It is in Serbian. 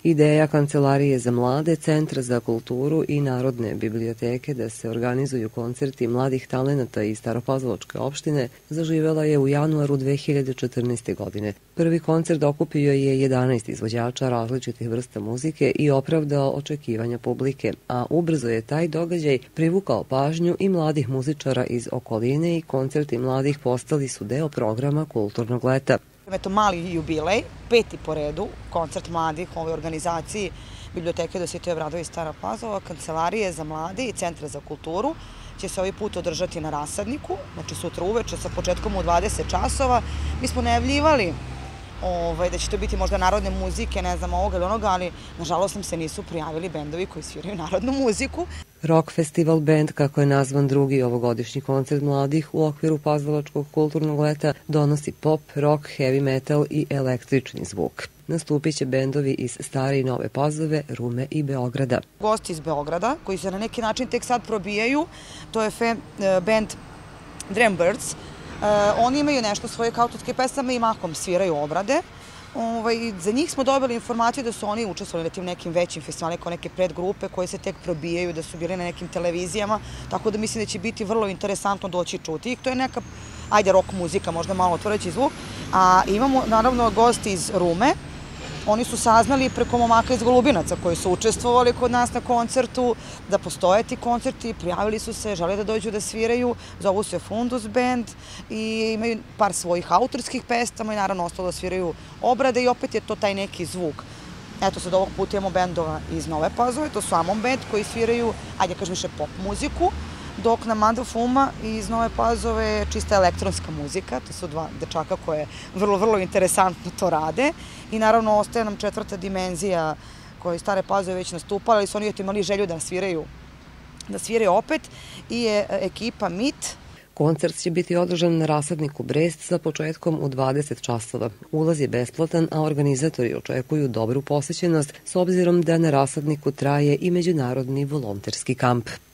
Ideja Kancelarije za mlade, Centra za kulturu i Narodne biblioteke da se organizuju koncerti mladih talenata iz Staropazovačke opštine zaživela je u januaru 2014. godine. Prvi koncert okupio je 11 izvođača različitih vrsta muzike i opravdao očekivanja publike, a ubrzo je taj događaj privukao pažnju i mladih muzičara iz okoline i koncerti mladih postali su deo programa Kulturnog leta. Eto, mali jubilej, 5. po redu, koncert mladih u ovoj organizaciji Biblioteke Dositej Obradović Stara Pazova, Kancelarije za mlade i Centra za kulturu će se ovaj put održati na Rasadniku, znači sutra uveče sa početkom u 20 časova. Mi smo najavljivali da će to biti možda narodne muzike, ne znam ovoga ili onoga, ali nažalost nam se nisu prijavili bendovi koji sviraju narodnu muziku. Rock Festival Band, kako je nazvan drugi ovogodišnji koncert mladih u okviru Pazovačkog kulturnog leta, donosi pop, rock, heavy metal i električni zvuk. Nastupit će bendovi iz Stare i Nove Pazove, Rume i Beograda. Gosti iz Beograda, koji se na neki način tek sad probijaju, to je band Drambirds. Oni imaju nešto svoje autorske pesame i mahom sviraju obrade. Za njih smo dobili informaciju da su oni učestvovali na tim nekim većim festivalima, kao neke predgrupe koje se tek probijaju, da su bili na nekim televizijama, tako da mislim da će biti vrlo interesantno doći čuti ih. To je neka, rock muzika, možda malo otvoreći zvuk. A imamo naravno gosti iz Rume. Oni su saznali preko momaka iz Golubinaca koji su učestvovali kod nas na koncertu, da postoje ti koncerti, prijavili su se, žele da dođu da sviraju, zovu se Fundus Band i imaju par svojih autorskih pesama i naravno ostalo da sviraju obrade i opet je to taj neki zvuk. Eto, sad ovog puta imamo bendova iz Nove Pazove, to su Amon Band koji sviraju, više pop muziku, dok na Manda Fuma iz Nove Pazove je čista elektronska muzika, to su dva dečaka koje vrlo, vrlo interesantno to rade i naravno ostaje nam četvrta dimenzija koja iz Stare Pazove već nastupala, ali su oni imali želju da sviraju opet i je ekipa MIT. Koncert će biti održan na Rasadniku Brest sa početkom u 20 časova. Ulaz je besplatan, a organizatori očekuju dobru posećenost s obzirom da na Rasadniku traje i međunarodni volonterski kamp.